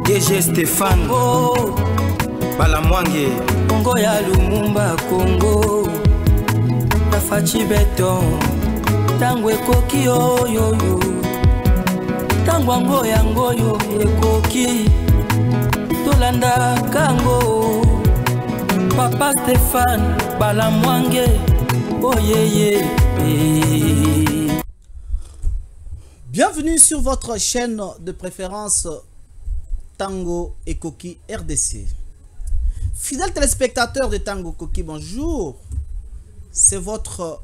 DG Stéphane Balamwange Congo ya Lumumba Congo Tafachi Beton Tango ekoki oyoyo Tango ango yango yo ekoki Tolanda kango Papa Stéphane Balamwange Oh yeah. Bienvenue sur votre chaîne de préférence Tango Ekoki RDC. Fidèles téléspectateurs de Tango Ekoki, bonjour. C'est votre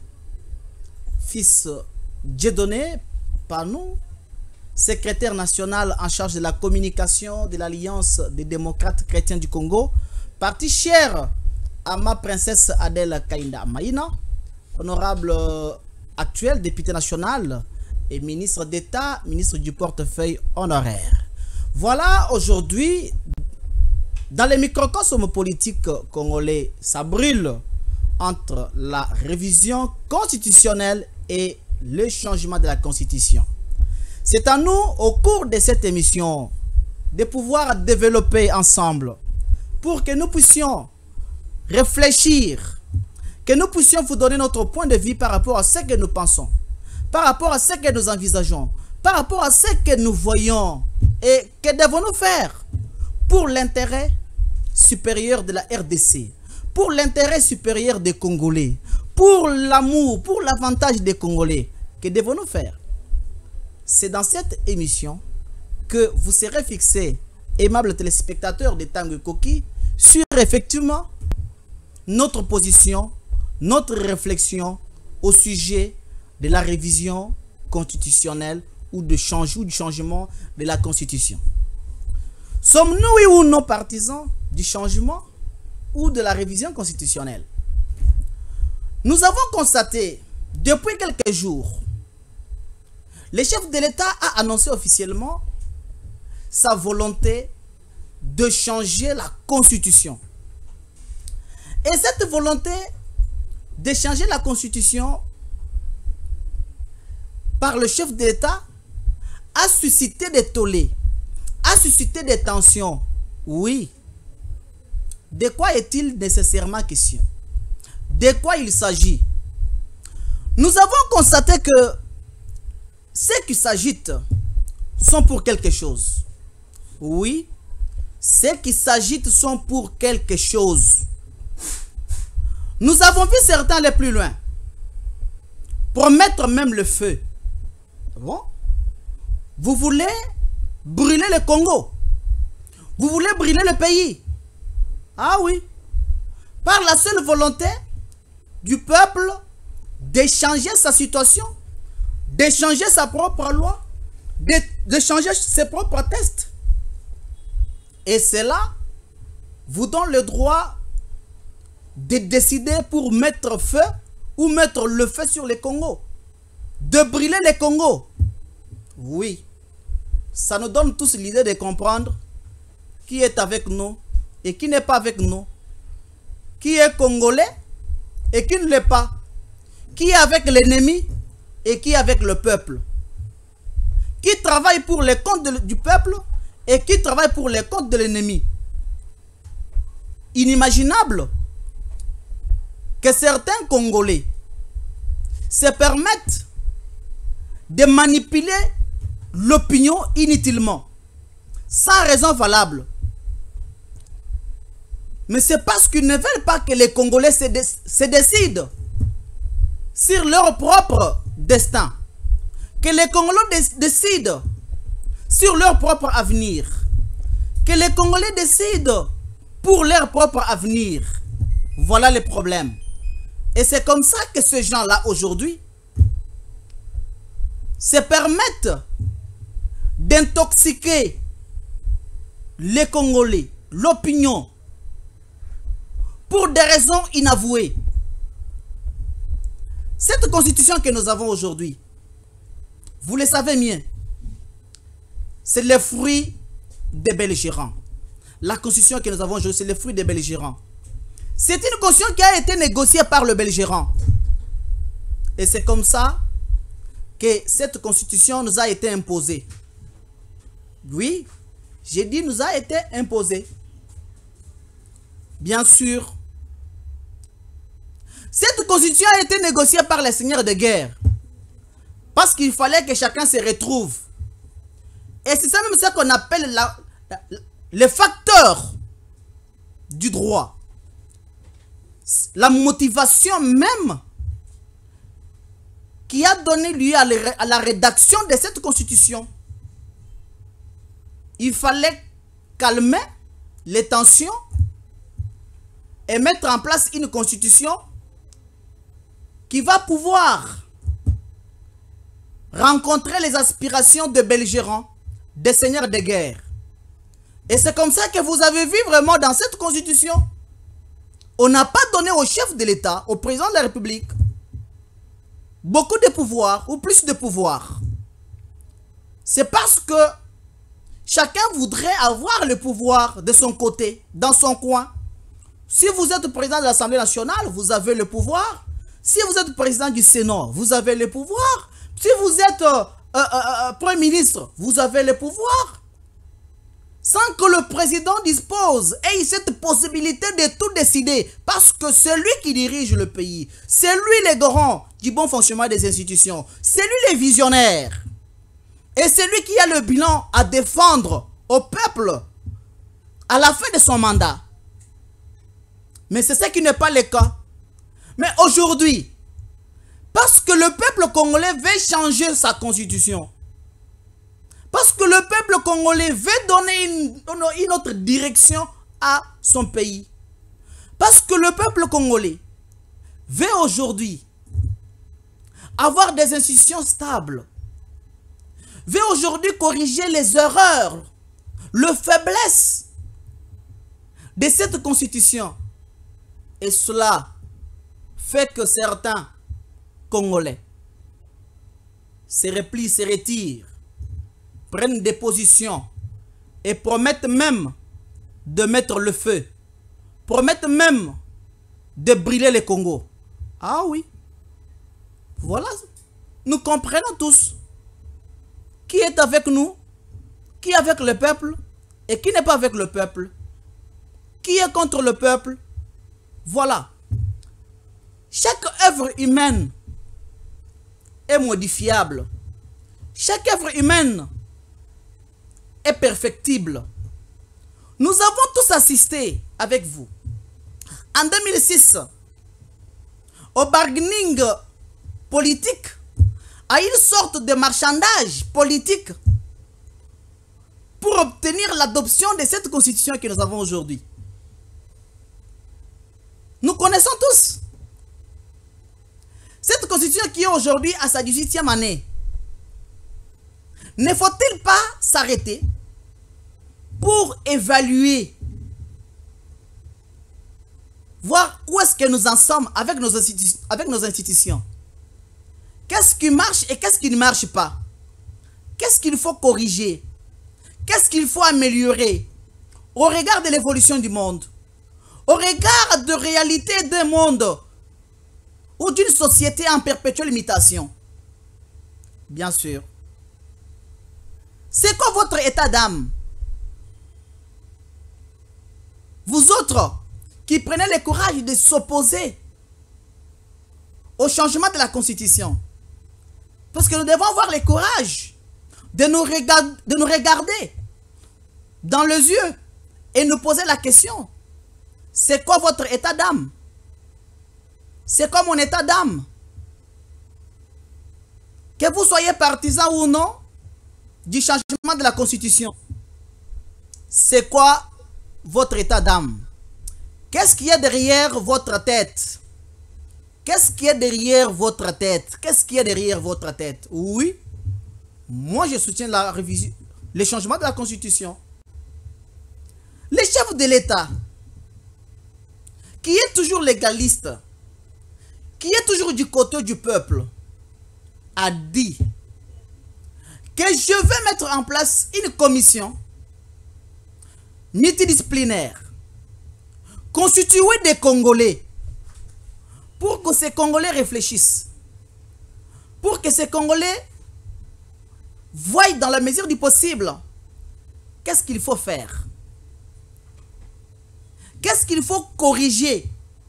fils Dieudonné Panou, secrétaire national en charge de la communication de l'Alliance des démocrates chrétiens du Congo, parti cher à ma princesse Adèle Kainda Maïna, honorable actuel député national et ministre d'État, ministre du portefeuille honoraire. Voilà, aujourd'hui, dans les microcosmes politiques congolais, ça brûle entre la révision constitutionnelle et le changement de la constitution. C'est à nous, au cours de cette émission, de pouvoir développer ensemble pour que nous puissions réfléchir, que nous puissions vous donner notre point de vue par rapport à ce que nous pensons, par rapport à ce que nous envisageons, par rapport à ce que nous voyons et que devons-nous faire pour l'intérêt supérieur de la RDC, pour l'intérêt supérieur des Congolais, pour l'amour, pour l'avantage des Congolais. Que devons-nous faire? C'est dans cette émission que vous serez fixés, aimables téléspectateurs de Tango Ekoki, sur effectivement notre position, notre réflexion au sujet de la révision constitutionnelle ou du changement de la constitution. Sommes-nous oui ou non partisans du changement ou de la révision constitutionnelle? Nous avons constaté depuis quelques jours, le chef de l'État a annoncé officiellement sa volonté de changer la constitution. Et cette volonté de changer la constitution par le chef de l'État a suscité des tollés, a suscité des tensions. Oui. De quoi est-il nécessairement question? De quoi il s'agit? Nous avons constaté que ceux qui s'agitent sont pour quelque chose. Oui. Ceux qui s'agitent sont pour quelque chose. Nous avons vu certains aller plus loin, promettre même le feu. Bon? Vous voulez brûler le Congo? Vous voulez brûler le pays? Ah oui. Par la seule volonté du peuple d'échanger sa situation, d'échanger sa propre loi, de changer ses propres tests. Et cela vous donne le droit de décider pour mettre feu ou mettre le feu sur le Congo, de brûler le Congo. Oui, ça nous donne tous l'idée de comprendre qui est avec nous et qui n'est pas avec nous, qui est congolais et qui ne l'est pas, qui est avec l'ennemi et qui est avec le peuple, qui travaille pour les comptes du peuple et qui travaille pour les comptes de l'ennemi. Inimaginable que certains Congolais se permettent de manipuler l'opinion inutilement, sans raison valable. Mais c'est parce qu'ils ne veulent pas que les Congolais se décident sur leur propre destin, que les Congolais décident sur leur propre avenir, que les Congolais décident pour leur propre avenir. Voilà le problème. Et c'est comme ça que ces gens-là aujourd'hui se permettent d'intoxiquer les Congolais, l'opinion, pour des raisons inavouées. Cette constitution que nous avons aujourd'hui, vous le savez bien, c'est le fruit des belligérants. La constitution que nous avons aujourd'hui, c'est le fruit des belligérants. C'est une constitution qui a été négociée par le belligérant. Et c'est comme ça que cette constitution nous a été imposée. Oui, J'ai dit nous a été imposé. Bien sûr. Cette constitution a été négociée par les seigneurs de guerre. Parce qu'il fallait que chacun se retrouve. Et c'est ça même ça qu'on appelle les facteurs du droit. La motivation même qui a donné lieu à la rédaction de cette constitution. Il fallait calmer les tensions et mettre en place une constitution qui va pouvoir rencontrer les aspirations de belligérants, des seigneurs de guerre. Et c'est comme ça que vous avez vu vraiment dans cette constitution. On n'a pas donné au chef de l'État, au président de la République, beaucoup de pouvoir ou plus de pouvoir. C'est parce que chacun voudrait avoir le pouvoir de son côté, dans son coin. Si vous êtes président de l'Assemblée nationale, vous avez le pouvoir. Si vous êtes président du Sénat, vous avez le pouvoir. Si vous êtes Premier ministre, vous avez le pouvoir. Sans que le président dispose et ait cette possibilité de tout décider. Parce que c'est lui qui dirige le pays. C'est lui le garant du bon fonctionnement des institutions. C'est lui le visionnaire. Et c'est lui qui a le bilan à défendre au peuple à la fin de son mandat. Mais c'est ce qui n'est pas le cas. Mais aujourd'hui, parce que le peuple congolais veut changer sa constitution, parce que le peuple congolais veut donner une autre direction à son pays, parce que le peuple congolais veut aujourd'hui avoir des institutions stables, veut aujourd'hui corriger les erreurs, les faiblesses de cette constitution. Et cela fait que certains Congolais se replient, se retirent, prennent des positions et promettent même de mettre le feu, promettent même de brûler le Congo. Ah oui, voilà, nous comprenons tous qui est avec nous, qui est avec le peuple et qui n'est pas avec le peuple, qui est contre le peuple. Voilà. Chaque œuvre humaine est modifiable. Chaque œuvre humaine est perfectible. Nous avons tous assisté avec vous en 2006 au bargaining politique, à une sorte de marchandage politique pour obtenir l'adoption de cette constitution que nous avons aujourd'hui. Nous connaissons tous cette constitution qui est aujourd'hui à sa 18e année. Ne faut-il pas s'arrêter pour évaluer, voir où est-ce que nous en sommes avec nos institutions? Qu'est-ce qui marche et qu'est-ce qui ne marche pas? Qu'est-ce qu'il faut corriger? Qu'est-ce qu'il faut améliorer au regard de l'évolution du monde? Au regard de réalité d'un monde ou d'une société en perpétuelle mutation. Bien sûr. C'est quoi votre état d'âme? Vous autres qui prenez le courage de s'opposer au changement de la Constitution. Parce que nous devons avoir le courage de nous regarder dans les yeux et nous poser la question. C'est quoi votre état d'âme? C'est quoi mon état d'âme? Que vous soyez partisan ou non du changement de la Constitution, c'est quoi votre état d'âme? Qu'est-ce qui est derrière votre tête? Qu'est-ce qui est derrière votre tête? Qu'est-ce qui est derrière votre tête? Oui, moi je soutiens la révision, le changement de la Constitution. Le chef de l'État, qui est toujours légaliste, qui est toujours du côté du peuple, a dit que je vais mettre en place une commission multidisciplinaire constituée des Congolais pour que ces Congolais réfléchissent, pour que ces Congolais voient dans la mesure du possible qu'est-ce qu'il faut faire? Qu'est-ce qu'il faut corriger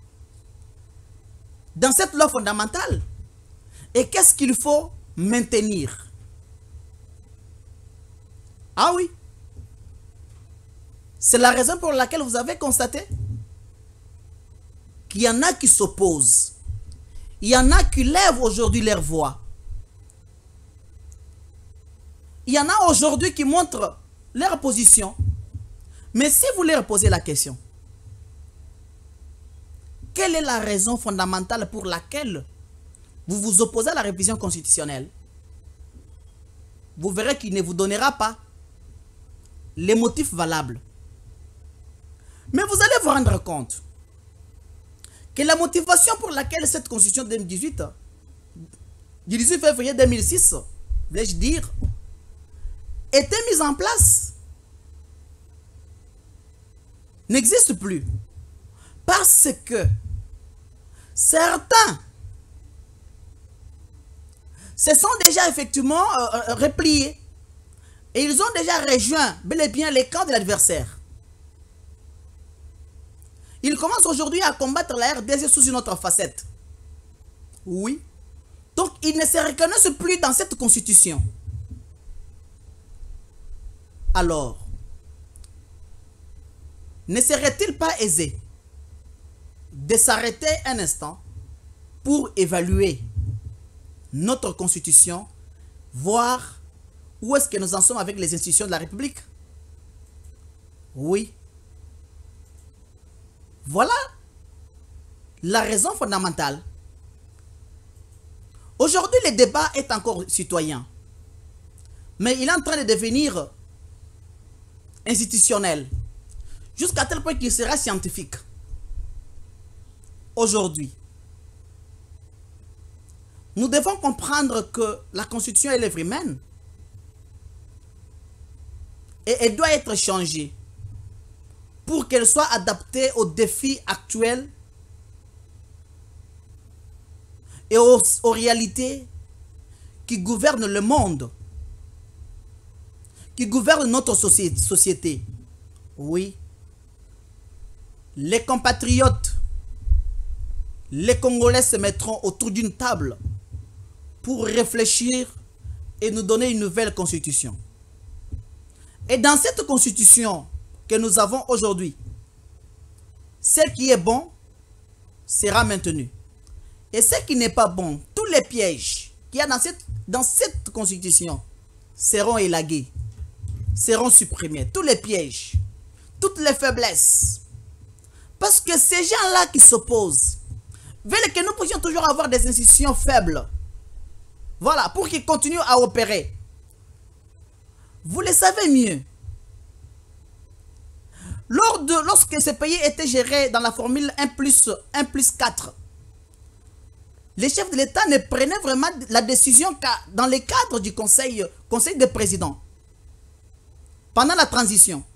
dans cette loi fondamentale? Et qu'est-ce qu'il faut maintenir? Ah oui. C'est la raison pour laquelle vous avez constaté qu'il y en a qui s'opposent. Il y en a qui lèvent aujourd'hui leur voix. Il y en a aujourd'hui qui montrent leur position. Mais si vous leur posez la question, quelle est la raison fondamentale pour laquelle vous vous opposez à la révision constitutionnelle? Vous verrez qu'il ne vous donnera pas les motifs valables. Mais vous allez vous rendre compte que la motivation pour laquelle cette constitution de 2018, du 18 février 2006, vais-je dire, était mise en place, n'existe plus. Parce que certains se sont déjà effectivement repliés et ils ont déjà rejoint bel et bien les camps de l'adversaire. Ils commencent aujourd'hui à combattre la RDC sous une autre facette. Oui. Donc, ils ne se reconnaissent plus dans cette constitution. Alors, ne serait-il pas aisé de s'arrêter un instant pour évaluer notre constitution, voir où est-ce que nous en sommes avec les institutions de la République? Oui. Voilà la raison fondamentale. Aujourd'hui, le débat est encore citoyen. Mais il est en train de devenir institutionnel. Jusqu'à tel point qu'il sera scientifique. Aujourd'hui, nous devons comprendre que la Constitution est l'œuvre humaine. Et elle doit être changée pour qu'elle soit adaptée aux défis actuels et aux réalités qui gouvernent le monde, qui gouvernent notre société. Oui. Les compatriotes, les Congolais se mettront autour d'une table pour réfléchir et nous donner une nouvelle constitution. Et dans cette constitution que nous avons aujourd'hui, ce qui est bon sera maintenu. Et ce qui n'est pas bon, tous les pièges qu'il y a dans cette constitution seront élagués, seront supprimés. Tous les pièges, toutes les faiblesses. Parce que ces gens-là qui s'opposent veulent que nous puissions toujours avoir des institutions faibles. Voilà, pour qu'ils continuent à opérer. Vous le savez mieux. Lorsque ce pays était géré dans la formule 1+4, les chefs de l'État ne prenaient vraiment la décision qu'à dans le cadre du conseil des présidents. Pendant la transition.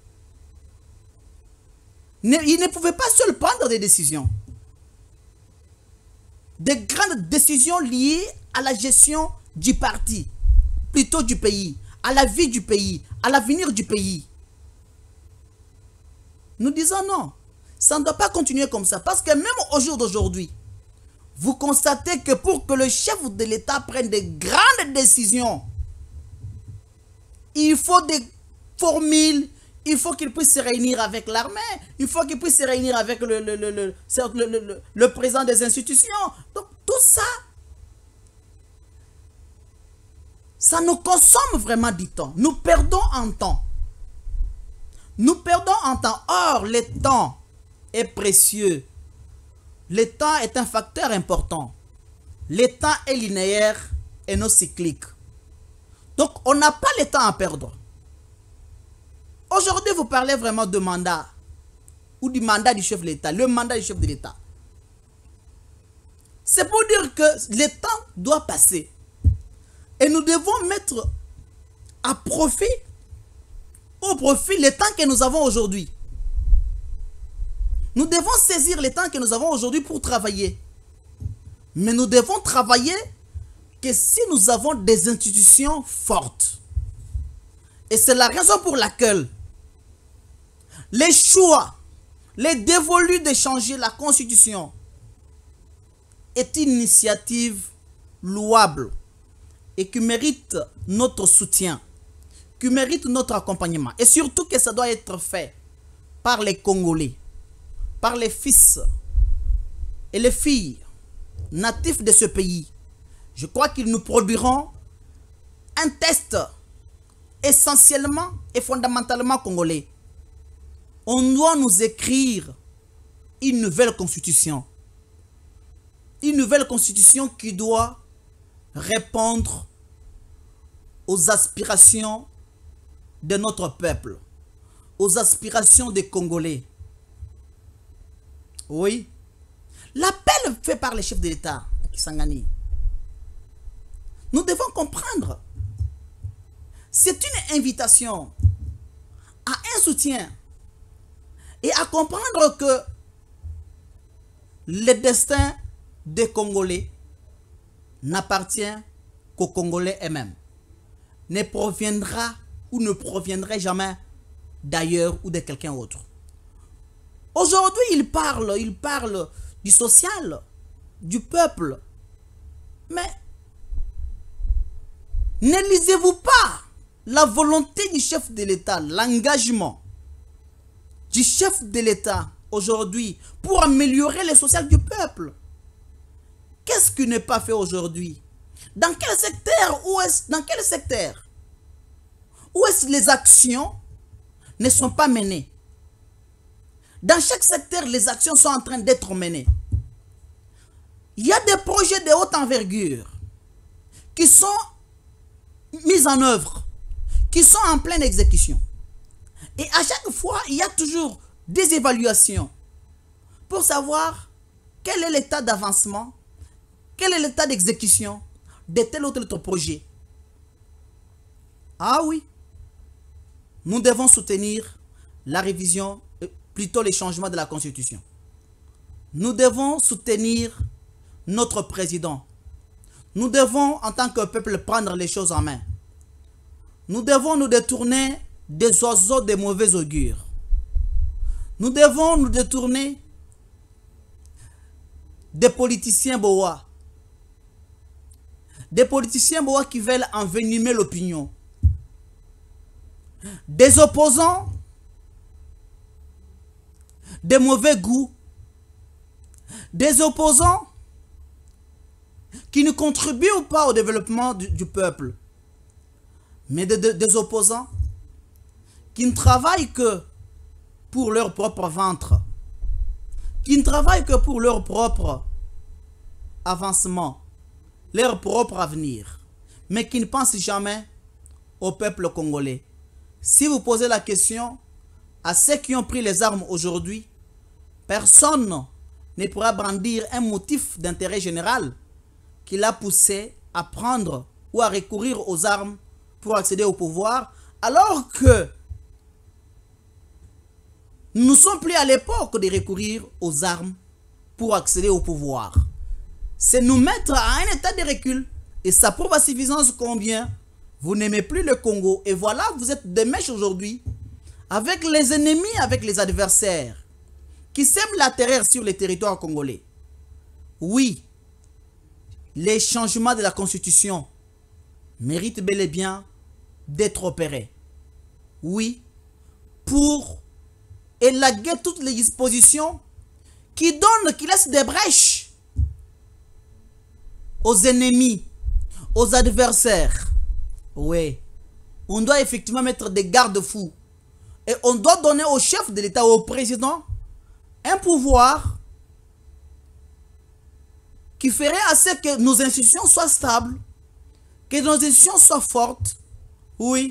Ils ne pouvaient pas seuls prendre des décisions. Des grandes décisions liées à la gestion du parti, plutôt du pays, à la vie du pays, à l'avenir du pays. Nous disons non, ça ne doit pas continuer comme ça. Parce que même au jour d'aujourd'hui, vous constatez que pour que le chef de l'État prenne de grandes décisions, il faut des formules, il faut qu'il puisse se réunir avec l'armée, il faut qu'il puisse se réunir avec le président des institutions. Donc tout ça, ça nous consomme vraiment du temps. Nous perdons en temps. Nous perdons en temps. Or, le temps est précieux. Le temps est un facteur important. Le temps est linéaire et non cyclique. Donc, on n'a pas le temps à perdre. Aujourd'hui, vous parlez vraiment de mandat ou du mandat du chef de l'État, le mandat du chef de l'État. C'est pour dire que le temps doit passer. Et nous devons mettre à profit, au profit, le temps que nous avons aujourd'hui. Nous devons saisir le temps que nous avons aujourd'hui pour travailler. Mais nous devons travailler que si nous avons des institutions fortes. Et c'est la raison pour laquelle les choix, les dévolus de changer la constitution est une initiative louable et qui mérite notre soutien, qui mérite notre accompagnement. Et surtout que ça doit être fait par les Congolais, par les fils et les filles natifs de ce pays. Je crois qu'ils nous produiront un test essentiellement et fondamentalement congolais. On doit nous écrire une nouvelle constitution. Une nouvelle constitution qui doit répondre aux aspirations de notre peuple, aux aspirations des Congolais. Oui. L'appel fait par les chefs de l'État, Kisangani. Nous devons comprendre. C'est une invitation à un soutien et à comprendre que le destin des Congolais n'appartient qu'aux Congolais eux-mêmes. Ne proviendra ou ne proviendrait jamais d'ailleurs ou de quelqu'un d'autre. Aujourd'hui, il parle du social, du peuple. Mais ne lisez-vous pas la volonté du chef de l'État, l'engagement du chef de l'État aujourd'hui pour améliorer le social du peuple? Qu'est-ce qui n'est pas fait aujourd'hui? Dans quel secteur? Dans quel secteur? Où est-ce que les actions ne sont pas menées? Dans chaque secteur, les actions sont en train d'être menées. Il y a des projets de haute envergure qui sont mis en œuvre, qui sont en pleine exécution. Et à chaque fois, il y a toujours des évaluations pour savoir quel est l'état d'avancement, quel est l'état d'exécution de tel ou tel autre projet. Ah oui, nous devons soutenir la révision, plutôt les changements de la Constitution. Nous devons soutenir notre président. Nous devons, en tant que peuple, prendre les choses en main. Nous devons nous détourner des oiseaux de mauvais augure. Nous devons nous détourner des politiciens bois. Des politiciens bois qui veulent envenimer l'opinion. Des opposants de mauvais goût. Des opposants qui ne contribuent pas au développement du peuple. Mais des opposants qui ne travaillent que pour leur propre ventre. Qui ne travaillent que pour leur propre avancement. Leur propre avenir. Mais qui ne pensent jamais au peuple congolais. Si vous posez la question à ceux qui ont pris les armes aujourd'hui, personne ne pourra brandir un motif d'intérêt général qui l'a poussé à prendre ou à recourir aux armes pour accéder au pouvoir, alors que nous ne sommes plus à l'époque de recourir aux armes pour accéder au pouvoir. C'est nous mettre à un état de recul. Et ça prouve à suffisance combien vous n'aimez plus le Congo. Et voilà, vous êtes des mèches aujourd'hui avec les ennemis, avec les adversaires qui sèment la terreur sur les territoires congolais. Oui, les changements de la Constitution méritent bel et bien d'être opérés. Oui, pour élaguer toutes les dispositions qui laissent des brèches aux ennemis, aux adversaires. Oui, on doit effectivement mettre des garde-fous. Et on doit donner au chef de l'État, au président, un pouvoir qui ferait à ce que nos institutions soient stables, que nos institutions soient fortes. Oui.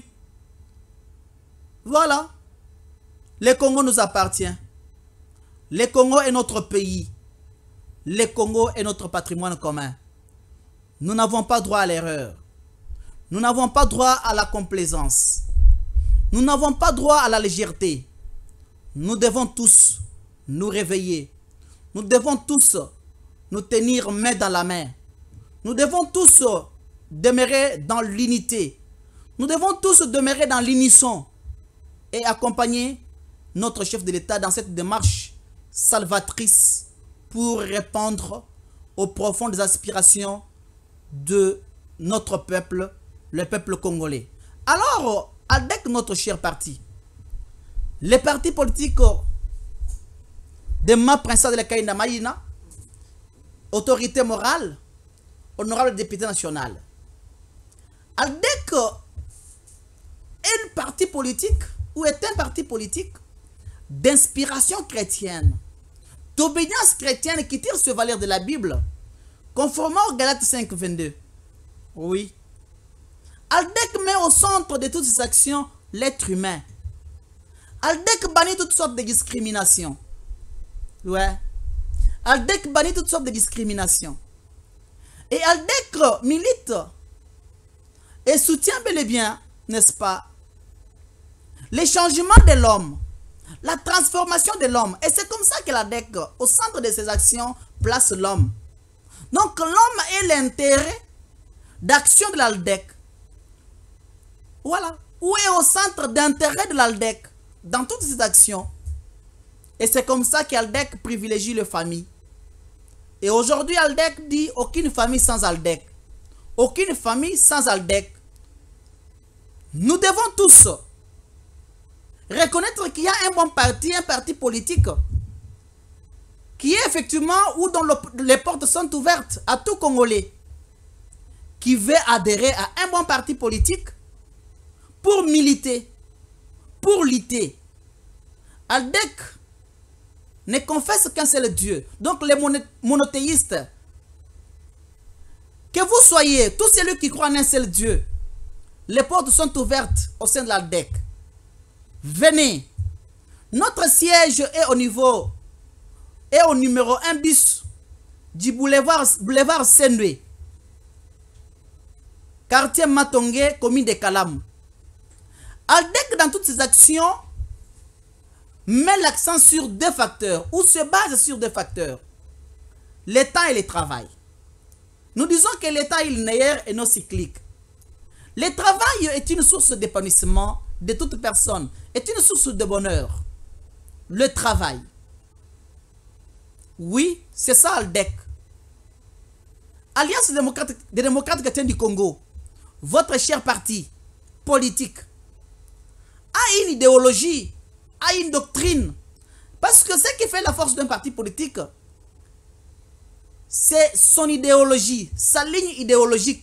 Voilà. Le Congo nous appartient. Le Congo est notre pays. Le Congo est notre patrimoine commun. Nous n'avons pas droit à l'erreur. Nous n'avons pas droit à la complaisance. Nous n'avons pas droit à la légèreté. Nous devons tous nous réveiller. Nous devons tous nous tenir main dans la main. Nous devons tous demeurer dans l'unité. Nous devons tous demeurer dans l'unisson et accompagner notre chef de l'État dans cette démarche salvatrice pour répondre aux profondes aspirations de notre peuple, le peuple congolais. Alors, avec notre cher parti, les partis politiques de ma princesse de la Kainda Maïna, autorité morale, honorable député national, avec un parti politique ou est un parti politique d'inspiration chrétienne, d'obédience chrétienne qui tire ce valeur de la Bible, conformément au Galates 5, 22. Oui. Aldec met au centre de toutes ces actions l'être humain. Aldec bannit toutes sortes de discriminations. Ouais. Aldec bannit toutes sortes de discriminations. Et Aldec milite et soutient bel et bien, n'est-ce pas, les changements de l'homme, la transformation de l'homme. Et c'est comme ça que l'Aldec, au centre de ses actions, place l'homme. Donc l'homme est l'intérêt d'action de l'Aldec. Voilà. Où est au centre d'intérêt de l'Aldec dans toutes ses actions. Et c'est comme ça qu'Aldec privilégie les familles. Et aujourd'hui, Aldec dit aucune famille sans Aldec. Aucune famille sans Aldec. Nous devons tous reconnaître qu'il y a un bon parti, un parti politique qui est effectivement où dont les portes sont ouvertes à tout Congolais qui veut adhérer à un bon parti politique pour militer, pour lutter. Aldec ne confesse qu'un seul Dieu. Donc les monothéistes, que vous soyez, tous celui qui croient en un seul Dieu, les portes sont ouvertes au sein de l'Aldec. Venez. Notre siège est au numéro 1 bis du boulevard Sendwe, quartier Matongé, commune de Kalam. Aldec, dans toutes ses actions, met l'accent sur deux facteurs, ou se base sur deux facteurs. L'état et le travail. Nous disons que l'état est linéaire et non cyclique. Le travail est une source d'épanouissement de toute personne, est une source de bonheur. Le travail. Oui, c'est ça Aldec. Alliance des démocrates chrétiens du Congo, votre cher parti politique, a une idéologie, a une doctrine. Parce que ce qui fait la force d'un parti politique, c'est son idéologie, sa ligne idéologique.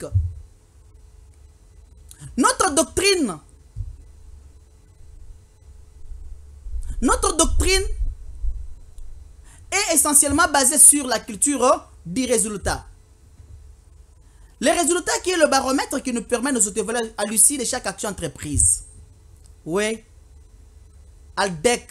Notre doctrine est essentiellement basée sur la culture du résultat. Le résultat qui est le baromètre qui nous permet de nous auto-évaluer à l'issue de chaque action entreprise. Oui. Aldec.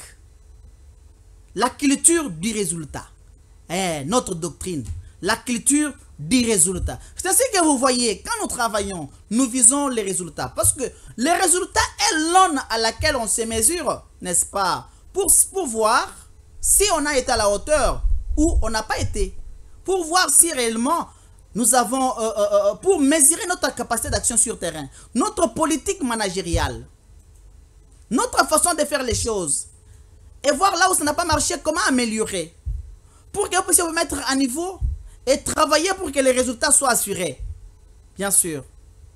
La culture du résultat. Notre doctrine. La culture du résultat. C'est ainsi que vous voyez, quand nous travaillons, nous visons les résultats. Parce que les résultats est l'aune à laquelle on se mesure, n'est-ce pas? Pour voir si on a été à la hauteur ou on n'a pas été. Pour voir si réellement nous avons, pour mesurer notre capacité d'action sur terrain, notre politique managériale, notre façon de faire les choses, et voir là où ça n'a pas marché, comment améliorer, pour que vous puissiez vous mettre à niveau et travailler pour que les résultats soient assurés. Bien sûr.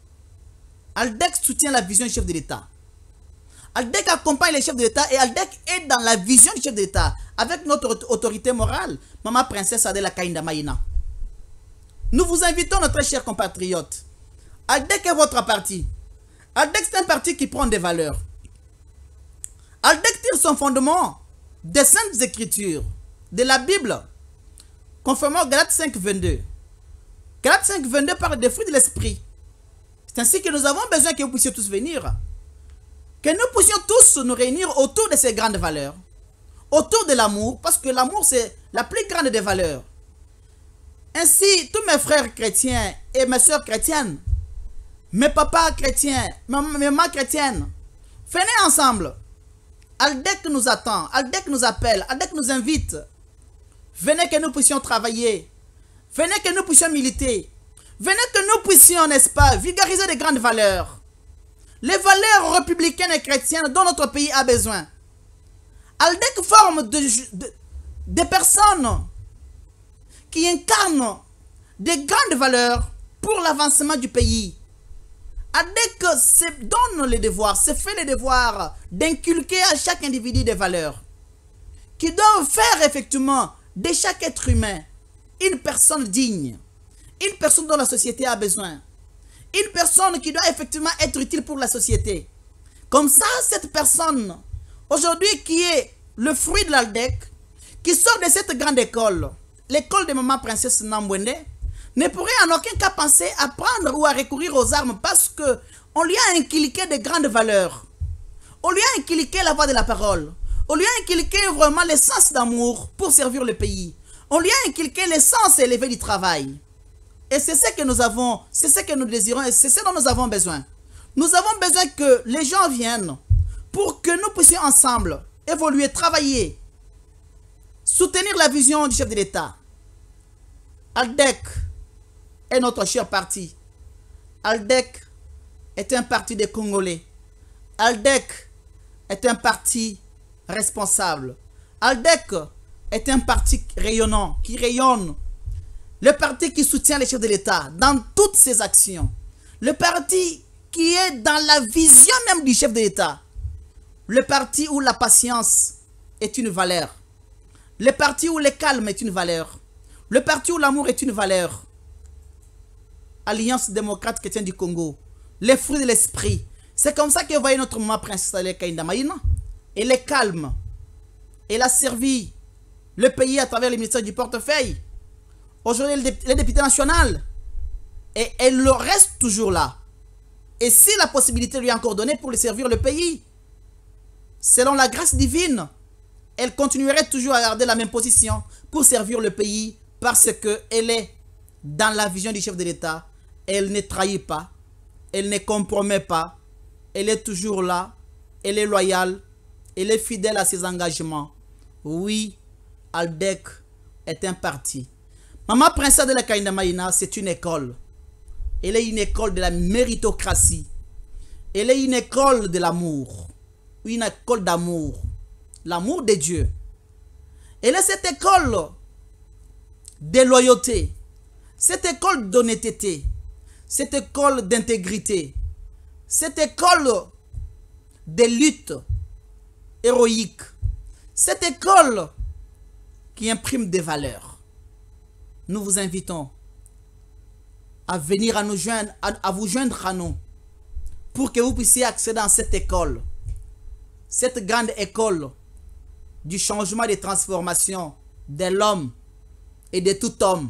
Aldec soutient la vision du chef de l'État. Aldec accompagne les chefs de l'État et Aldec est dans la vision du chef de l'État avec notre autorité morale, Maman Princesse Adela Kainda Maïna. Nous vous invitons, notre chers compatriotes. Aldec est votre parti. Aldec, c'est un parti qui prend des valeurs. Aldec tire son fondement des Saintes Écritures, de la Bible, conformément au Galates 5, 22. Galates 5, 22 parle des fruits de l'esprit. C'est ainsi que nous avons besoin que vous puissiez tous venir. Que nous puissions tous nous réunir autour de ces grandes valeurs. Autour de l'amour, parce que l'amour c'est la plus grande des valeurs. Ainsi, tous mes frères chrétiens et mes soeurs chrétiennes, mes papas chrétiens, mes mamans chrétiennes, venez ensemble. Aldec nous attend, Aldec nous appelle, Aldec nous invite. Venez que nous puissions travailler. Venez que nous puissions militer. Venez que nous puissions, n'est-ce pas, vulgariser des grandes valeurs. Les valeurs républicaines et chrétiennes dont notre pays a besoin. ALDEC forme des personnes qui incarnent des grandes valeurs pour l'avancement du pays. ALDEC se donne les devoirs, se fait les devoirs d'inculquer à chaque individu des valeurs qui doivent faire effectivement de chaque être humain une personne digne, une personne dont la société a besoin, une personne qui doit effectivement être utile pour la société. Comme ça, cette personne, aujourd'hui qui est le fruit de l'ALDEC, qui sort de cette grande école, l'école de Maman Princesse Nambwende, ne pourrait en aucun cas penser à prendre ou à recourir aux armes parce qu'on lui a inculqué de grandes valeurs. On lui a inculqué la voix de la parole. On lui a inculqué vraiment l'essence d'amour pour servir le pays. On lui a inculqué l'essence élevée du travail. Et c'est ce que nous avons, c'est ce que nous désirons et c'est ce dont nous avons besoin. Nous avons besoin que les gens viennent pour que nous puissions ensemble évoluer, travailler, soutenir la vision du chef de l'État. ALDEC est notre cher parti. ALDEC est un parti des Congolais. ALDEC est un parti responsable. ALDEC est un parti rayonnant, qui rayonne. Le parti qui soutient les chefs de l'État dans toutes ses actions. Le parti qui est dans la vision même du chef de l'État. Le parti où la patience est une valeur. Le parti où le calme est une valeur. Le parti où l'amour est une valeur. Alliance démocrate chrétienne du Congo. Les fruits de l'esprit. C'est comme ça que vous voyez notre maman princesse Kainda Maïna. Elle est calme. Elle a servi le pays à travers le ministère du portefeuille. Aujourd'hui, elle est députée nationale. Et elle reste toujours là. Et si la possibilité lui est encore donnée pour lui servir le pays, selon la grâce divine, elle continuerait toujours à garder la même position pour servir le pays parce qu'elle est dans la vision du chef de l'État. Elle ne trahit pas, elle ne compromet pas, elle est toujours là, elle est loyale, elle est fidèle à ses engagements. Oui, ALDEC est un parti. Maman Princesse de la Kainda Maïna, c'est une école. Elle est une école de la méritocratie. Elle est une école de l'amour. Une école d'amour. L'amour de Dieu. Elle est cette école de loyauté. Cette école d'honnêteté. Cette école d'intégrité. Cette école de lutte héroïque. Cette école qui imprime des valeurs. Nous vous invitons à venir à nous joindre, à vous joindre à nous pour que vous puissiez accéder à cette école. Cette grande école du changement et des transformations de l'homme et de tout homme.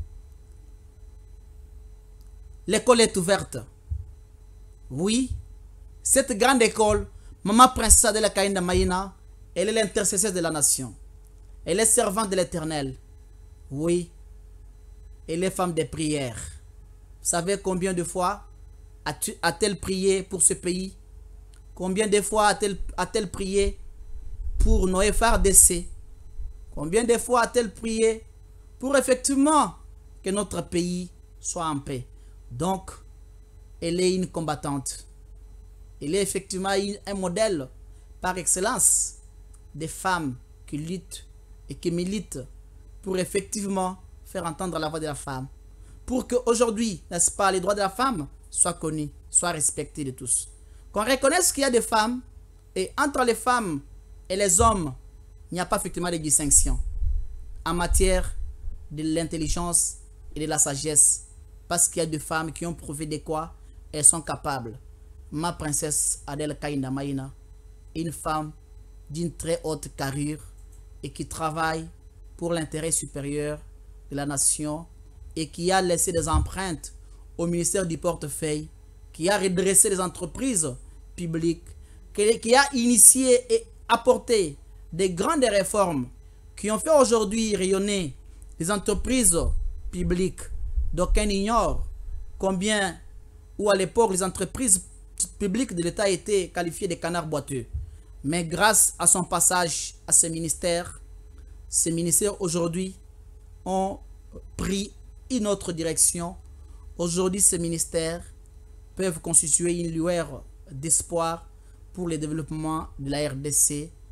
L'école est ouverte. Oui, cette grande école, Maman Princesse de la Kainda Maïna, elle est l'intercesseur de la nation. Elle est servante de l'Éternel. Oui, elle est femme de prière. Vous savez combien de fois a-t-elle prié pour ce pays? Combien de fois a-t-elle prié pour nos FARDC? Combien de fois a-t-elle prié pour effectivement que notre pays soit en paix? Donc, elle est une combattante. Elle est effectivement un modèle par excellence des femmes qui luttent et qui militent pour effectivement faire entendre la voix de la femme. Pour qu'aujourd'hui, n'est-ce pas, les droits de la femme soient connus, soient respectés de tous. Qu'on reconnaisse qu'il y a des femmes et entre les femmes et les hommes, il n'y a pas effectivement de distinction en matière de l'intelligence et de la sagesse. Parce qu'il y a des femmes qui ont prouvé de quoi elles sont capables. Ma princesse Adèle Kainda Maïna, une femme d'une très haute carrure et qui travaille pour l'intérêt supérieur de la nation et qui a laissé des empreintes au ministère du portefeuille, qui a redressé les entreprises publiques, qui a initié et apporté des grandes réformes qui ont fait aujourd'hui rayonner les entreprises publiques. D'aucuns ignorent combien, ou à l'époque, les entreprises publiques de l'État étaient qualifiées de canards boiteux. Mais grâce à son passage à ces ministères aujourd'hui ont pris une autre direction. Aujourd'hui, ces ministères peuvent constituer une lueur d'espoir pour le développement de la RDC,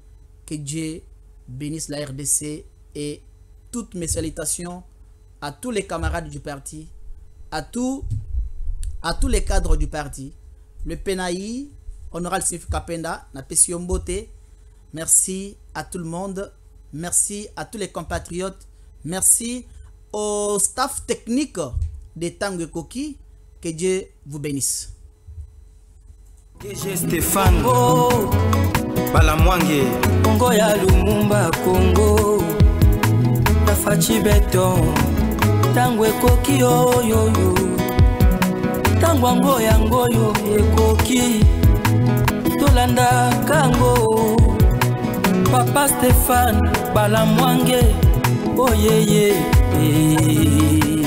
Que Dieu bénisse la RDC et toutes mes salutations à tous les camarades du parti, à tous les cadres du parti, le PNAI, Honorable Sif Kapenda, Napesi Mbote. Merci à tout le monde, merci à tous les compatriotes, merci au staff technique de Tanguy Koki. Que Dieu vous bénisse. DG Stéphane Balamwange Congo ya Lumumba Congo Tafachi Beton Tanguy Koki yo Tangwango yangoyo ekoki Tolanda Kango Papa Stéphane Balamwange oh yeah.